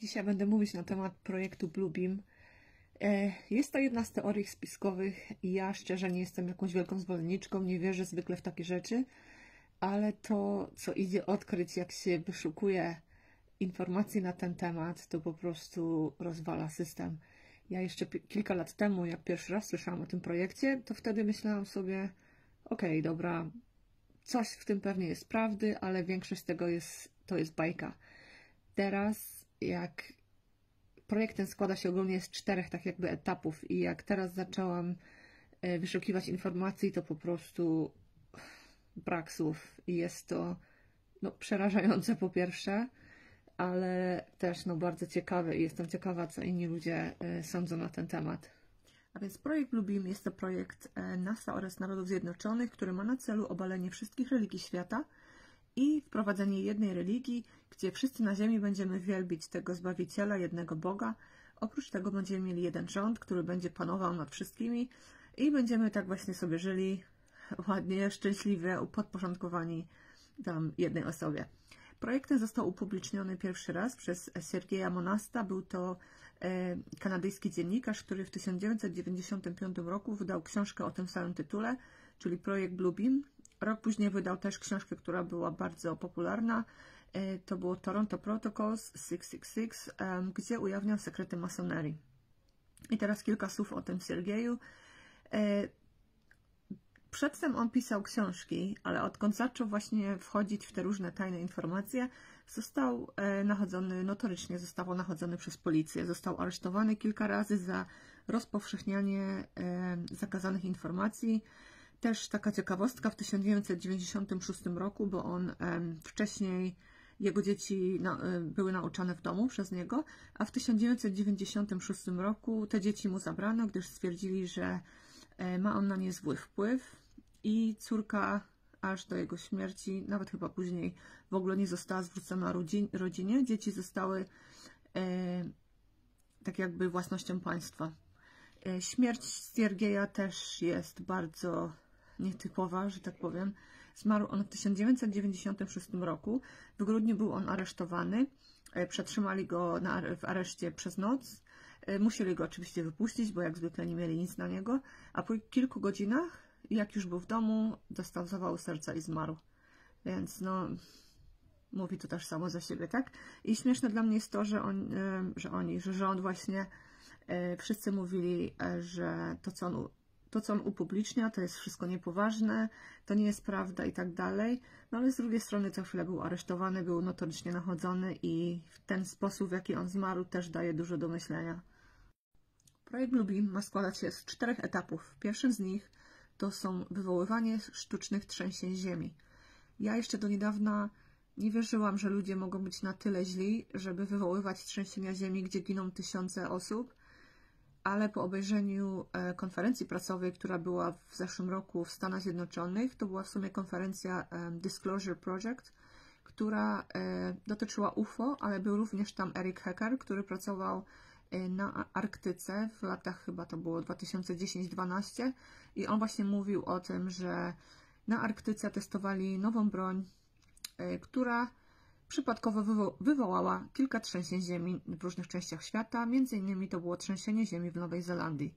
Dzisiaj będę mówić na temat projektu Bluebeam. Jest to jedna z teorii spiskowych i ja szczerze nie jestem jakąś wielką zwolenniczką, nie wierzę zwykle w takie rzeczy, ale to, co idzie odkryć, jak się wyszukuje informacji na ten temat, to po prostu rozwala system. Ja jeszcze kilka lat temu, jak pierwszy raz słyszałam o tym projekcie, to wtedy myślałam sobie, okej, dobra, coś w tym pewnie jest prawdy, ale większość z tego to jest bajka. Teraz, jak projekt ten składa się ogólnie z 4 tak jakby etapów i jak teraz zaczęłam wyszukiwać informacji, to po prostu brak słów i jest to przerażające po pierwsze, ale też bardzo ciekawe i jestem ciekawa, co inni ludzie sądzą na ten temat. A więc projekt Bluebeam jest to projekt NASA oraz Narodów Zjednoczonych, który ma na celu obalenie wszystkich religii świata i wprowadzenie jednej religii, gdzie wszyscy na ziemi będziemy wielbić tego Zbawiciela, jednego Boga. Oprócz tego będziemy mieli jeden rząd, który będzie panował nad wszystkimi i będziemy tak właśnie sobie żyli ładnie, szczęśliwie, podporządkowani tam jednej osobie. Projekt ten został upubliczniony pierwszy raz przez Sergeja Monasta. Był to kanadyjski dziennikarz, który w 1995 roku wydał książkę o tym samym tytule, czyli projekt Bluebeam. Rok później wydał też książkę, która była bardzo popularna. To było Toronto Protocols 666, gdzie ujawniał sekrety masonerii. I teraz kilka słów o tym Sergeju. Przedtem on pisał książki, ale odkąd zaczął właśnie wchodzić w te różne tajne informacje, został notorycznie został nachodzony przez policję. Został aresztowany kilka razy za rozpowszechnianie zakazanych informacji. Też taka ciekawostka, w 1996 roku, bo on wcześniej, jego dzieci były nauczane w domu przez niego, a w 1996 roku te dzieci mu zabrano, gdyż stwierdzili, że ma on na nie zły wpływ i córka aż do jego śmierci, nawet chyba później, w ogóle nie została zwrócona rodzinie. Dzieci zostały tak jakby własnością państwa. Śmierć Sergeja też jest bardzo nietypowa, że tak powiem. Zmarł on w 1996 roku. W grudniu był on aresztowany. Przetrzymali go w areszcie przez noc. Musieli go oczywiście wypuścić, bo jak zwykle nie mieli nic na niego. A po kilku godzinach, jak już był w domu, dostał zawału serca i zmarł. Więc mówi to też samo za siebie, tak? I śmieszne dla mnie jest to, że rząd właśnie, wszyscy mówili, że to, co on upublicznia, to jest wszystko niepoważne, to nie jest prawda i tak dalej. No ale z drugiej strony co chwilę był aresztowany, był notorycznie nachodzony i w ten sposób, w jaki on zmarł, też daje dużo do myślenia. Projekt Bluebeam ma składać się z 4 etapów. Pierwszym z nich to są wywoływanie sztucznych trzęsień ziemi. Ja jeszcze do niedawna nie wierzyłam, że ludzie mogą być na tyle źli, żeby wywoływać trzęsienia ziemi, gdzie giną tysiące osób, ale po obejrzeniu konferencji prasowej, która była w zeszłym roku w Stanach Zjednoczonych, to była w sumie konferencja Disclosure Project, która dotyczyła UFO, ale był również tam Eric Hecker, który pracował na Arktyce w latach, chyba to było 2010-2012 i on właśnie mówił o tym, że na Arktyce testowali nową broń, która przypadkowo wywołała kilka trzęsień ziemi w różnych częściach świata, między innymi to było trzęsienie ziemi w Nowej Zelandii.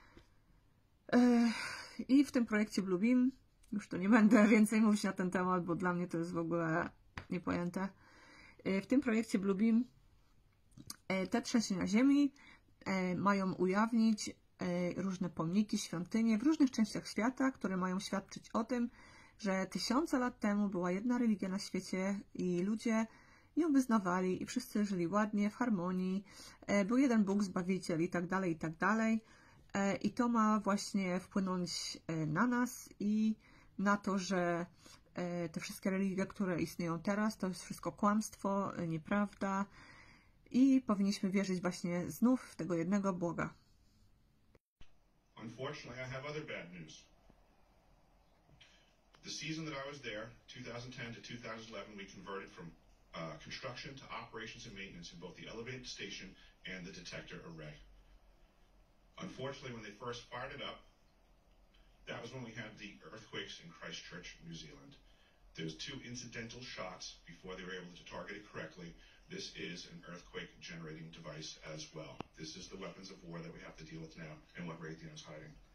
I w tym projekcie Bluebeam, już tu nie będę więcej mówić na ten temat, bo dla mnie to jest w ogóle niepojęte. W tym projekcie Bluebeam te trzęsienia ziemi mają ujawnić różne pomniki, świątynie w różnych częściach świata, które mają świadczyć o tym, że tysiące lat temu była jedna religia na świecie i ludzie ją wyznawali i wszyscy żyli ładnie, w harmonii, był jeden Bóg, Zbawiciel i tak dalej, i tak dalej. I to ma właśnie wpłynąć na nas i na to, że te wszystkie religie, które istnieją teraz, to jest wszystko kłamstwo, nieprawda i powinniśmy wierzyć właśnie znów w tego jednego Boga. Unfortunately, I have other bad news. The season that I was there, 2010 to 2011, we converted from construction to operations and maintenance in both the elevated station and the detector array. Unfortunately, when they first fired it up, that was when we had the earthquakes in Christchurch, New Zealand. There was 2 incidental shots before they were able to target it correctly, this is an earthquake-generating device as well. This is the weapons of war that we have to deal with now and what Raytheon's hiding.